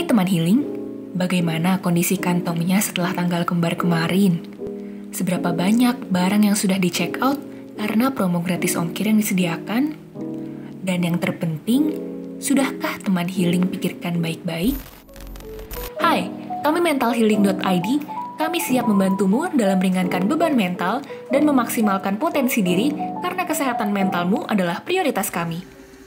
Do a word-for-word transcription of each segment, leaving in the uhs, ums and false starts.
Hai teman healing, bagaimana kondisi kantongnya setelah tanggal kembar kemarin? Seberapa banyak barang yang sudah di check out karena promo gratis ongkir yang disediakan? Dan yang terpenting, sudahkah teman healing pikirkan baik-baik? Hai, kami mental healing dot i d. Kami siap membantumu dalam meringankan beban mental dan memaksimalkan potensi diri karena kesehatan mentalmu adalah prioritas kami.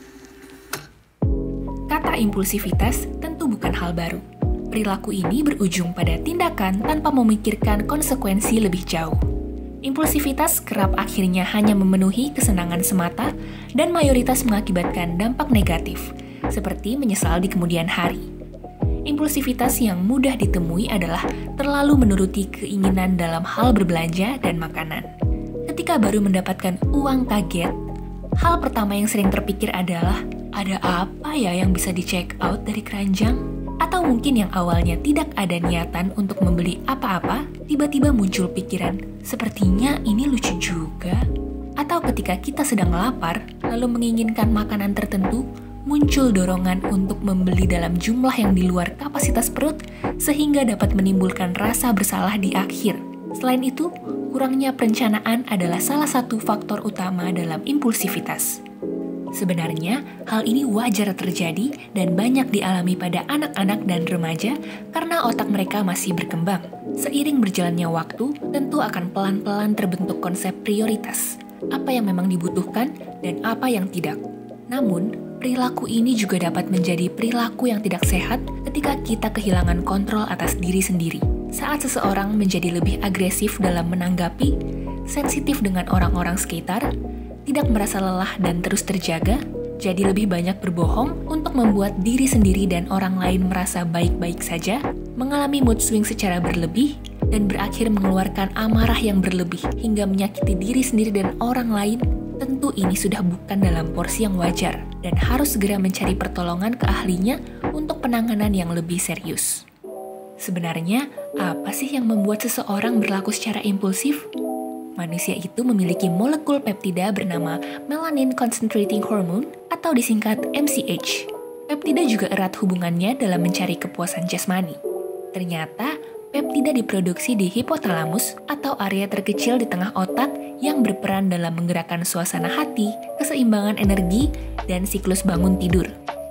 Kata impulsivitas tentu bukan hal baru. Perilaku ini berujung pada tindakan tanpa memikirkan konsekuensi lebih jauh. Impulsivitas kerap akhirnya hanya memenuhi kesenangan semata dan mayoritas mengakibatkan dampak negatif, seperti menyesal di kemudian hari. Impulsivitas yang mudah ditemui adalah terlalu menuruti keinginan dalam hal berbelanja dan makanan. Ketika baru mendapatkan uang kaget, hal pertama yang sering terpikir adalah, ada apa ya yang bisa di-check out dari keranjang? Atau mungkin yang awalnya tidak ada niatan untuk membeli apa-apa, tiba-tiba muncul pikiran, sepertinya ini lucu juga. Atau ketika kita sedang lapar, lalu menginginkan makanan tertentu, muncul dorongan untuk membeli dalam jumlah yang di luar kapasitas perut, sehingga dapat menimbulkan rasa bersalah di akhir. Selain itu, kurangnya perencanaan adalah salah satu faktor utama dalam impulsivitas. Sebenarnya, hal ini wajar terjadi dan banyak dialami pada anak-anak dan remaja karena otak mereka masih berkembang. Seiring berjalannya waktu, tentu akan pelan-pelan terbentuk konsep prioritas, apa yang memang dibutuhkan dan apa yang tidak. Namun, perilaku ini juga dapat menjadi perilaku yang tidak sehat ketika kita kehilangan kontrol atas diri sendiri. Saat seseorang menjadi lebih agresif dalam menanggapi, sensitif dengan orang-orang sekitar, tidak merasa lelah dan terus terjaga, jadi lebih banyak berbohong untuk membuat diri sendiri dan orang lain merasa baik-baik saja, mengalami mood swing secara berlebih, dan berakhir mengeluarkan amarah yang berlebih hingga menyakiti diri sendiri dan orang lain, tentu ini sudah bukan dalam porsi yang wajar dan harus segera mencari pertolongan ke ahlinya untuk penanganan yang lebih serius. Sebenarnya, apa sih yang membuat seseorang berlaku secara impulsif? Manusia itu memiliki molekul peptida bernama Melanin Concentrating Hormone atau disingkat M C H. Peptida juga erat hubungannya dalam mencari kepuasan jasmani. Ternyata, peptida diproduksi di hipotalamus atau area terkecil di tengah otak yang berperan dalam menggerakkan suasana hati, keseimbangan energi, dan siklus bangun tidur.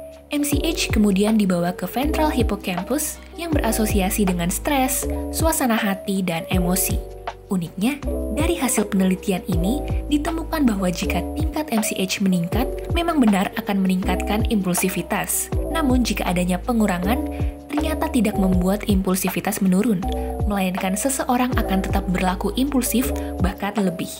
M C H kemudian dibawa ke ventral hippocampus yang berasosiasi dengan stres, suasana hati, dan emosi. Uniknya, dari hasil penelitian ini ditemukan bahwa jika tingkat M C H meningkat, memang benar akan meningkatkan impulsivitas. Namun jika adanya pengurangan, ternyata tidak membuat impulsivitas menurun, melainkan seseorang akan tetap berlaku impulsif bahkan lebih.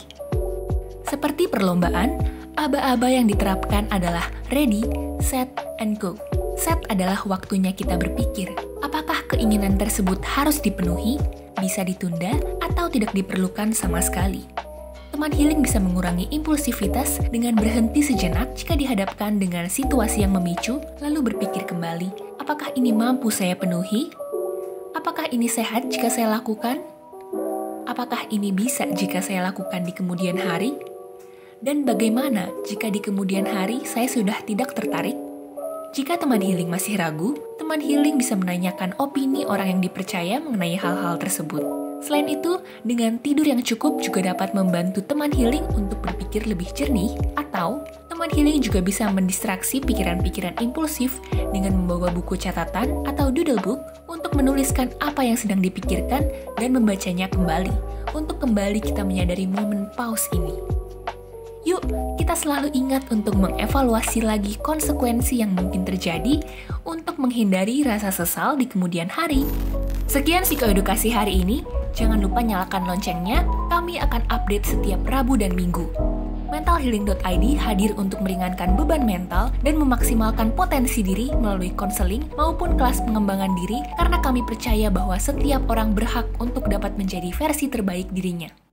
Seperti perlombaan, aba-aba yang diterapkan adalah ready, set, and go. Set adalah waktunya kita berpikir, apakah keinginan tersebut harus dipenuhi, bisa ditunda, atau tidak diperlukan sama sekali. Teman healing bisa mengurangi impulsivitas dengan berhenti sejenak jika dihadapkan dengan situasi yang memicu, lalu berpikir kembali, apakah ini mampu saya penuhi? Apakah ini sehat jika saya lakukan? Apakah ini bisa jika saya lakukan di kemudian hari? Dan bagaimana jika di kemudian hari saya sudah tidak tertarik? Jika teman healing masih ragu, teman healing bisa menanyakan opini orang yang dipercaya mengenai hal-hal tersebut. Selain itu, dengan tidur yang cukup juga dapat membantu teman healing untuk berpikir lebih jernih, atau teman healing juga bisa mendistraksi pikiran-pikiran impulsif dengan membawa buku catatan atau doodle book untuk menuliskan apa yang sedang dipikirkan dan membacanya kembali, untuk kembali kita menyadari momen pause ini. Yuk, kita selalu ingat untuk mengevaluasi lagi konsekuensi yang mungkin terjadi untuk menghindari rasa sesal di kemudian hari. Sekian psikoedukasi hari ini. Jangan lupa nyalakan loncengnya, kami akan update setiap Rabu dan Minggu. mental healing dot i d hadir untuk meringankan beban mental dan memaksimalkan potensi diri melalui konseling maupun kelas pengembangan diri karena kami percaya bahwa setiap orang berhak untuk dapat menjadi versi terbaik dirinya.